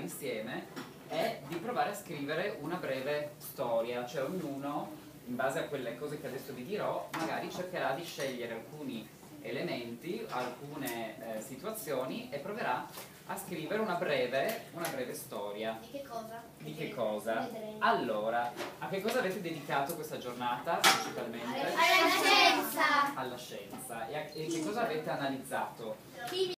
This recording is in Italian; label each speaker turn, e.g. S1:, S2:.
S1: fare insieme è di provare a scrivere una breve storia, cioè ognuno, in base a quelle cose che adesso vi dirò, magari cercherà di scegliere alcuni elementi, alcune situazioni e proverà a scrivere una breve storia.
S2: Di che cosa?
S1: Di che cosa? Allora, a che cosa avete dedicato questa giornata principalmente?
S2: Alla scienza!
S1: Alla scienza. E che cosa avete analizzato?